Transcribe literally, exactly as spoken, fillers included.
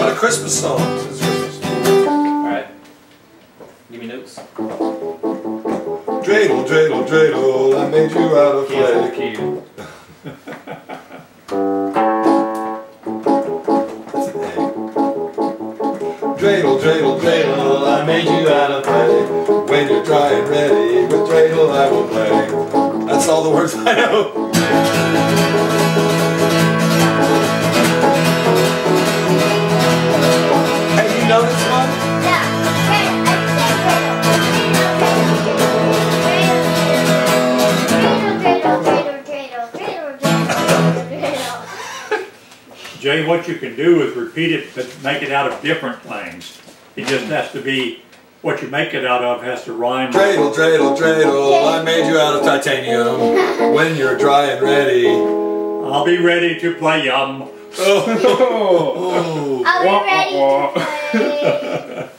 lot of Christmas songs. It's Christmas. Alright. Give me notes. Dreidel, dreidel, dreidel, I made you out of clay. Dreidel, dreidel, dreidel, I made you out of clay. When you're dry and ready, with dreidel I will play. That's all the words I know. Hey, you know this one? Yeah. Jay, what you can do is repeat it, but make it out of different things. It just has to be, what you make it out of has to rhyme. Dreidel, dreidel, dreidel, I made you out of titanium. When you're dry and ready, I'll be ready to play yum. oh. I'll be ready to play.